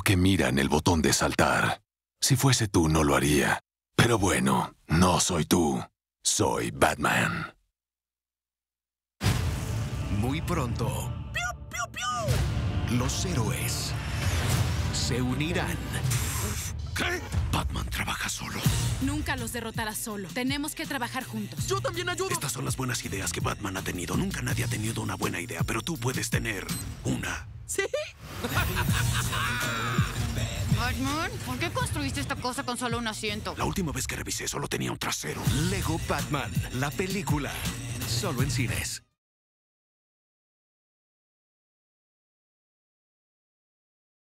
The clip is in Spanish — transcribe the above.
que miran el botón de saltar. Si fuese tú, no lo haría. Pero bueno, no soy tú. Soy Batman. Muy pronto, ¡Piu, piu, piu! los héroes se unirán. ¿Qué? Batman trabaja solo. Nunca los derrotarás solo. Tenemos que trabajar juntos. ¡Yo también ayudo! Estas son las buenas ideas que Batman ha tenido. Nunca nadie ha tenido una buena idea, pero tú puedes tener una. ¿Sí? Batman, ¿por qué construiste esta cosa con solo un asiento? La última vez que revisé solo tenía un trasero. Lego Batman, la película. Solo en cines.